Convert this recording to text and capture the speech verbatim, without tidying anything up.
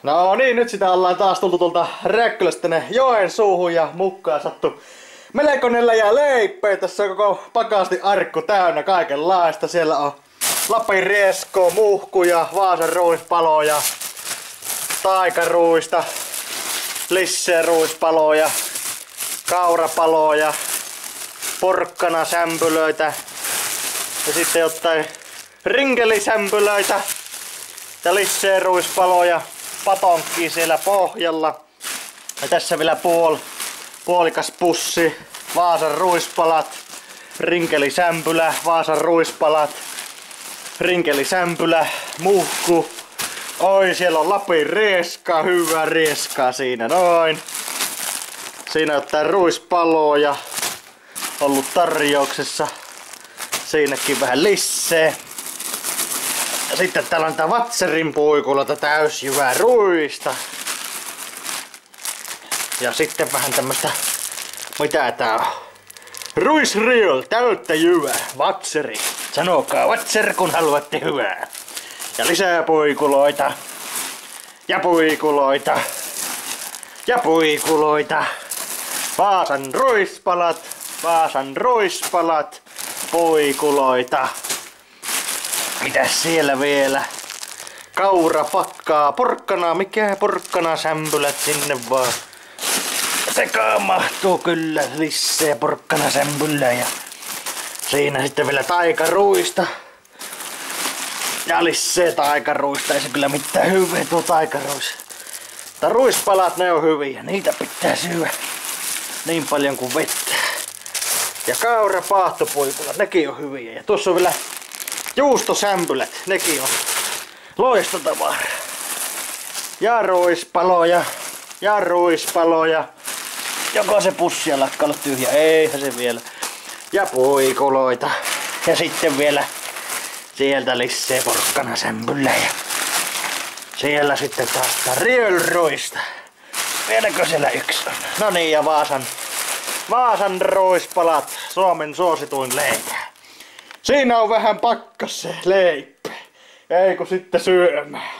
No niin, nyt sitä ollaan taas tultu tuolta Räkkylästä tänne joen suuhun ja mukaan sattu melkoinen läjä leippejä. Tässä on koko pakasti arkku täynnä kaikenlaista. Siellä on Lapin rieskoa, muhkuja, Vaasan ruispaloja, taikaruista, Lisseen ruispaloja, kaurapaloja, porkkanasämpylöitä ja sitten jotain rinkelisämpylöitä ja Lisseen ruispaloja, patonkkia siellä pohjalla. Ja tässä vielä puol, puolikas pussi, Vaasan ruispalat, rinkelisämpylä, Vaasan ruispalat, rinkelisämpylä, muhku. Oi, siellä on Lapin rieskaa, hyvää rieskaa siinä noin. Siinä on jotain ruispaloja ollut tarjouksessa. Siinäkin vähän Lissee. Ja sitten täällä on tää Vatserin puikulla täysjyvää ruista. Ja sitten vähän tämmöstä, mitä tää on? Ruisriol, täyttä jyvää, Vatseri. Sanokaa Vatser, kun haluatte hyvää. Ja lisää puikuloita. Ja puikuloita. Ja puikuloita. Vaasan ruispalat. Vaasan ruispalat. Puikuloita. Mitäs siellä vielä? Kaurapakkaa, porkkanaa, mikä porkkana sämpylät sinne vaan. Sekaan mahtuu kyllä Lissee porkkana sämpylä ja siinä sitten vielä taikaruista. Ja Lissee taikaruista, ei se kyllä mitään hyvää tuo taikaruis. Mutta ruispalat ne on hyviä, niitä pitää syödä niin paljon kuin vettä. Ja kaurapaahtopuikulat, nekin on hyviä. Ja tuossa on vielä juustosämpylät, nekin on loistotavaraa. Ja ruispaloja, ja ruispaloja. Joko se pussi on lakka olla tyhjä? Eihän se vielä. Ja puikuloita. Ja sitten vielä sieltä Lissee porkkanasämpylä. Ja siellä sitten taas riölruista. Vieläkö siellä yksi on? No niin, ja Vaasan, Vaasan ruispalat. Suomen suosituin leipä. Siinä on vähän pakkas se leipä. Ei kun sitten syömään.